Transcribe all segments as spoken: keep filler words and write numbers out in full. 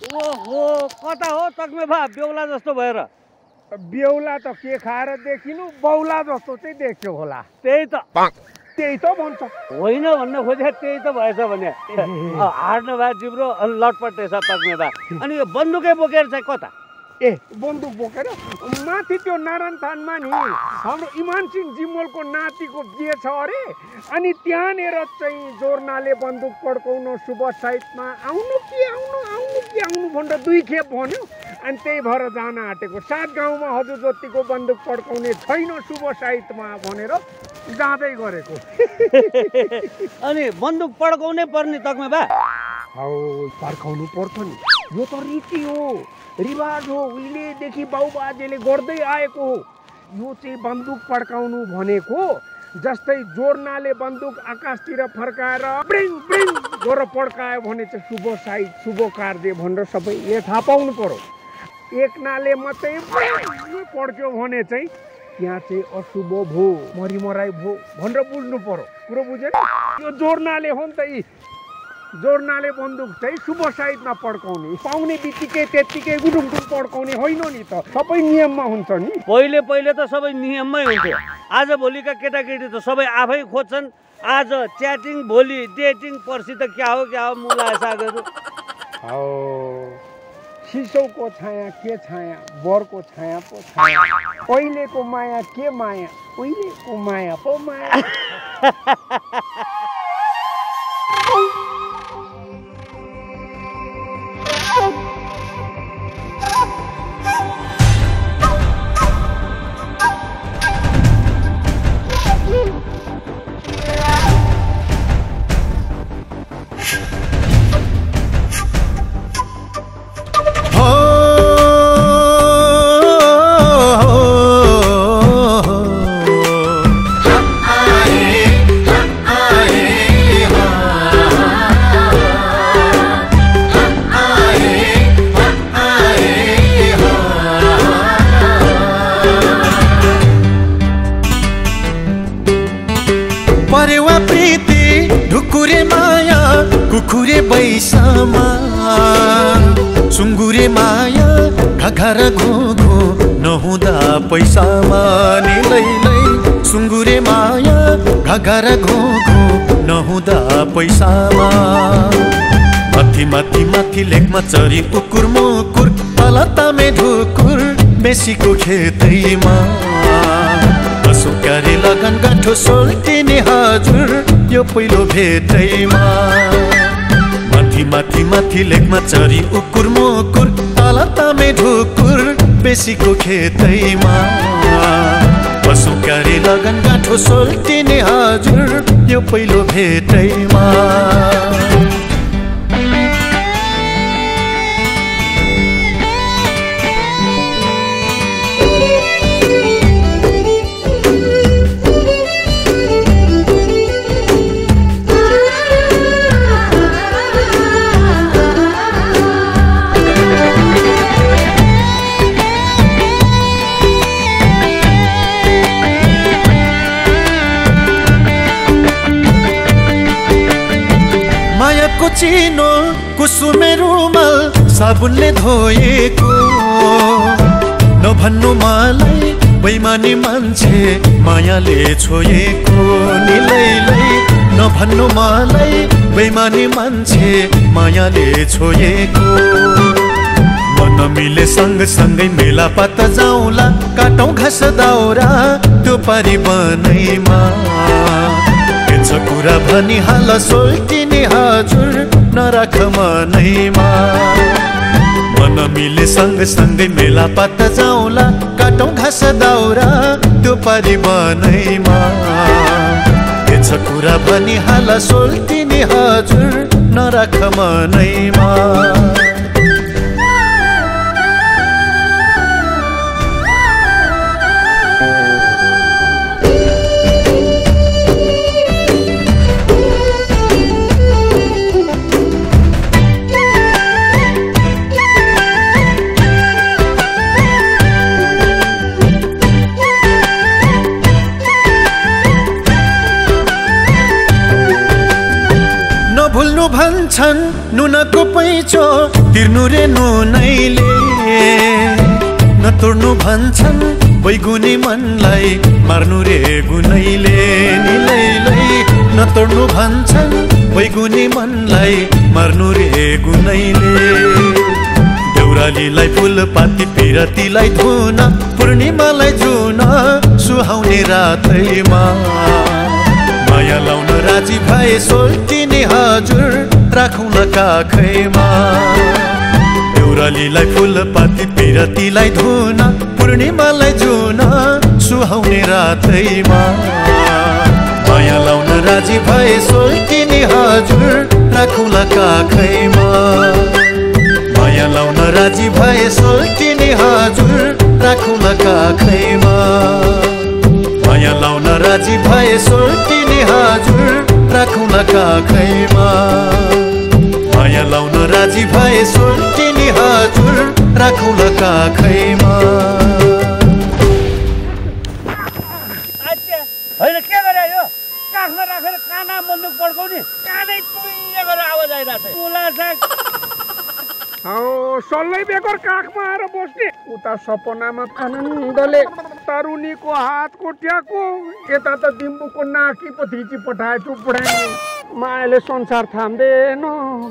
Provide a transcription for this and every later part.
ओहो कता हो तक्मे भा बेहुला जस्तो भएर बेहुला त के खाएर देखिनु बौला जस्तो चाहिँ देख्यो होला त्यही त त्यही त भन्छ होइन भन्न खोजे त्यही त भएछ भने हार्नु भए जिब्रो लटपटेछ तक्मे भा अनि यो बन्दुकै बोकेर चाहिँ कता ए बन्दुक बोकेर माथि त्यो नारायण थानमा नि हाम्रो इमान सिंह जिम्मलको नातिको बिहे छ अरे अनि त्यहाँनिर चाहिँ जोर्नाले बन्दुक पड्काउन शुभ साइटमा आउनु कि आउनु आउनु कि आउनु भनेर दुई खेप भन्यो अनि त्यही भएर जान आँटेको सात गाउँमा हजुर जतिको बन्दुक पड्काउने छैन शुभ साइटमा भनेर जाँदै गरेको अनि बन्दुक पड्काउनै पर्ने तक्मे भा हौ पड्काउनु पर्छ नि यो त रीति हो रिवाज हो उहिलेदेखि बाउबाजेले गर्दै आएको हो यो चाहिँ बन्दुक पड्काउनु भनेको जस्तै जोर्नाले बन्दुक आकाशतिर फर्काएर ब्रिङ ब्रिङ गरेर पड्कायो भने चाहिँ शुभ साइट शुभ कार्य भनेर सबैले थाहा पाउनु पर्यो एक नाले मात्रै पड्क्यो भने चाहिँ त्यहाँ चाहिँ अशुभ भो मरिमराई भो भनेर बुझ्नु पर्यो कुरो बुझेन यो जोर्नाले हो नि त जोर्नाले बन्दुक चाहिँ शुभ साइडमा पड्काउने पाउने बित्तिकै त्यत्तिकै गुडुङडुङ पड्काउने होइन नि त सबै नियममा हुन्छ नि पहिले पहिले त सबै नियममै हुन्थ्यो आज भोलिका केटाकेटी त सबै आफै खोज्छन् आज च्याटिङ भोलि डेटिङ पर्सि त क्या हो क्या हो मुला सागहरू हौ सिसौको छाया के छाया बरको छाया पो छाया पहिलेको माया के माया उहिलेको माया पो माया कुकुरे बैसामा सुँगुरे माया घाघर घोघो नहुँदा पैसामा नि लैलै सुँगुरे माया घाघर घोघो नहुँदा पैसामा माथि माथि माथि लेखमा चरी कुकुर मुकुर तल तामे ढुकुर बेसीको खेतैमा सुकारे लगन गाँठो सोल्टिने हजुर यो पहिलो भेटैमा माथि माथि माथि लेखमा चरी उकुर मुकुर तल तामे ढुकुर बेसीको खेतैमा सुकारे लगन गाँठो सोल्टिने हजुर यो पहिलो भेटैमा चिनो कुसुमे रुमाल साबुनले धोएको नभन्नु मलाई बैमानी मान्छे मायाले छोएको निलैलै नभन्नु मलाई बैमानी मान्छे मायाले छोएको मन मिले सँग सँगै मेला पात जाउँला काटौँ घाँस दाउरा त्यो पारी बनैमा कुरा भनी हाल सोल्टिने हजुर नराख मनैमा मन मिले सँग सँगै मेला पात जाउँला काटौँ घाँस दाउरा त्यो पारी बनैमा कुरा भनी हाल सोल्टिने हजुर नराख मनैमा तोड्नु भन्छन् नुनको पैँचो तिर्नु रे नुनैले नतोड्नु भन्छन् बैगुने मनलाई मार्नु रे गुनैले निलैलै नतोड्नु भन्छन् बैगुने मनलाई मार्नु रे गुनैले देउरालीलाई फुलपाती पिरतीलाई धुन पूर्णिमालाई जुन सुहाउने रातैमा माया लाउन राजी भए सोल्टिने हजुर राखौँ न काखैमा देउरालीलाई फुलपाती पिरतीलाई धुन पूर्णिमालाई जुन सुहाउने रातैमा माया लाउन राजी भए सोल्टिने हजुर राखौँ न काखैमा माया लाउन राजी भए सोल्टिने हजुर राखौँ न काखैमा माया लाउन राजी भए सोल्टिने हजुर राखौँ न काखैमा माया लाउन राजी भए सोल्टिने हजुर राखौँ न काखैमा होइन के गरे यो काखमा राखेर काना बन्दुक पड्काउने कानै टुइँ गरेर आवाज आइरहेको छ मुला साग सल्लै बेगर काखमा आएर बस्ने उता सपनामा आनन्दले तरुणीको हात कोट्याको यता त दिम्बुको नाकी पो थिची पठाएछु बुढानी मायाले संसार थाम्दैन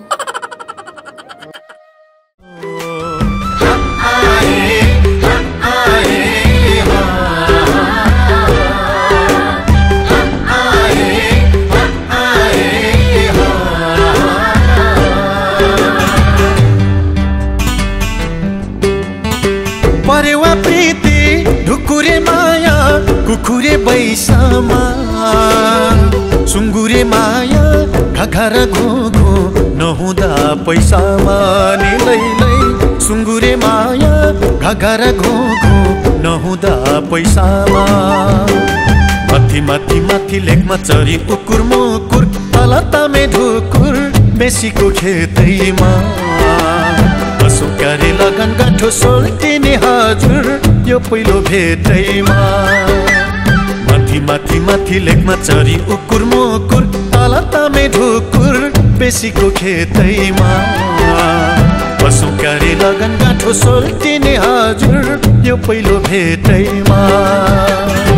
परेवा प्रीति ढुकुरे माया कुकुरे बैसामा सुँगुरे माया घाघर घोघो नहुँदा पैसामा निलैलै सुँगुरे माया घाघर घोघो नहुँदा पैसामा माथि माथि माथि लेखमा चरी उकुर मुकुर तल तामे ढुकुर बेसीको खेतैमा सुकारे लगन गाँठो सोल्टिने हजुर यो पहिलो भेटैमा माथि माथि माथि लेखमा चरी उकुर मुकुर तल तामे ढुकुर बेसीको खेतैमा सुकारे लगन गाँठो सोल्टिने हजुर यो पहिलो भेटैमा